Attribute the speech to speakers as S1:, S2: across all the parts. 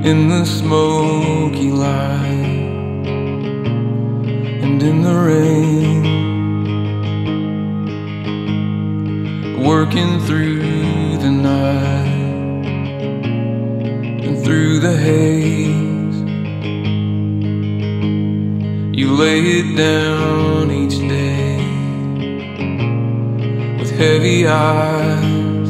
S1: in the smoky light and in the rain, working through the night and through the haze. You lay it down each day with heavy eyes,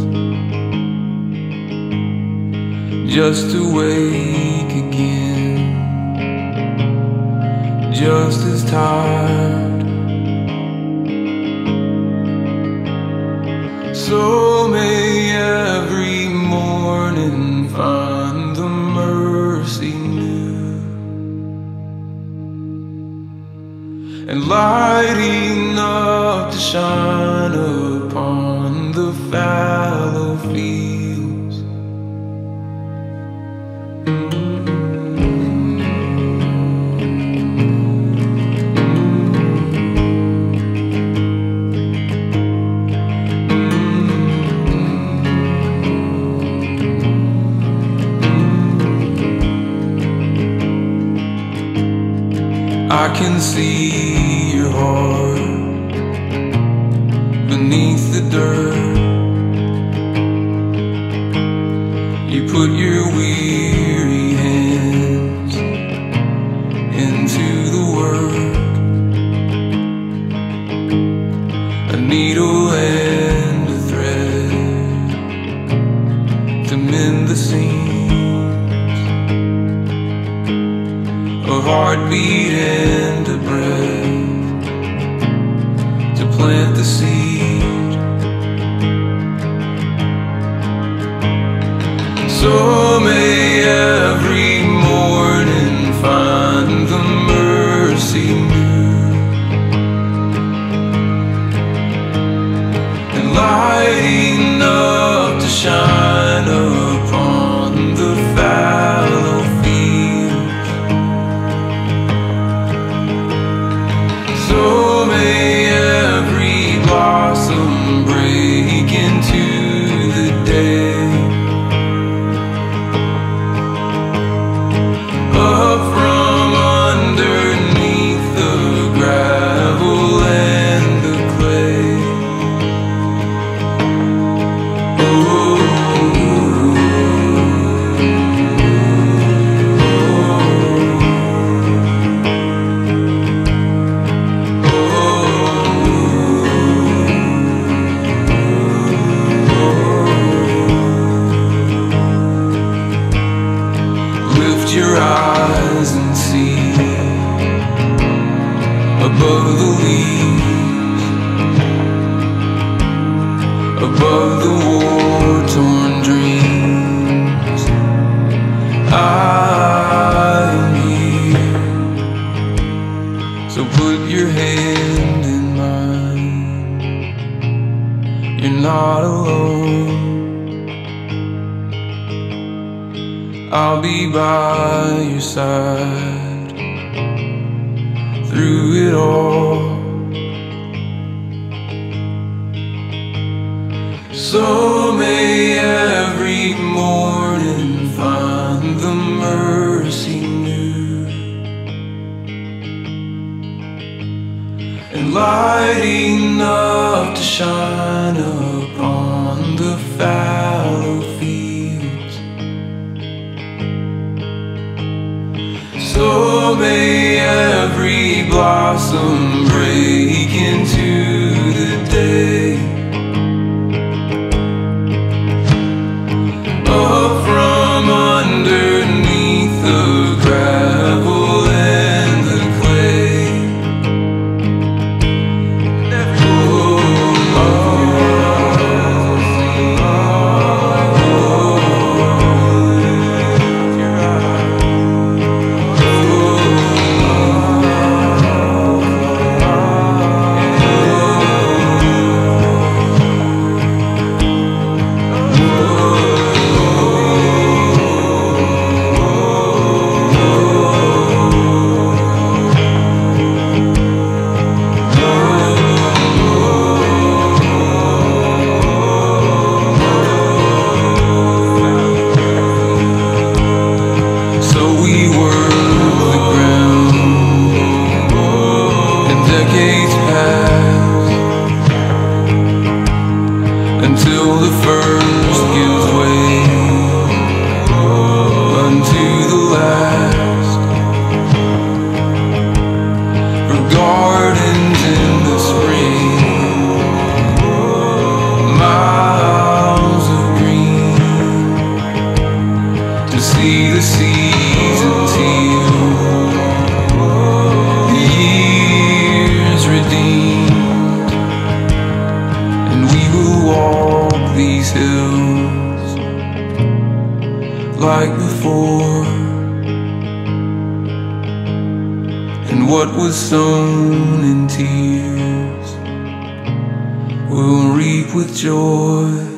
S1: just to wake again, just as tired. So may every morning find the mercy new, and light enough to shine upon the fallow fields. I can see your heart beneath the dirt. You put your weary hands into the work, a needle and a thread to mend the seams, a heartbeat and a breath to plant the seed. So may every morning find the mercy new, and light enough to shine upon the fallow fields. So may every blossom break into the day, up from underneath the gravel and the clay. Lift your eyes and see above the leaves, above the war-torn dreams. I am here, so put your hand in mine. You're not alone, I'll be by your side through it all. So may every morning find the mercy new, and light enough to shine upon the fallow fields. So may every blossom break into the day, up from underneath the gravel and the clay. until the first gives way unto the last. For gardens in the spring, miles of green, to see the seasons heal, the years redeemed, and we will walk these hills like before. And what was sown in tears we'll reap with joy.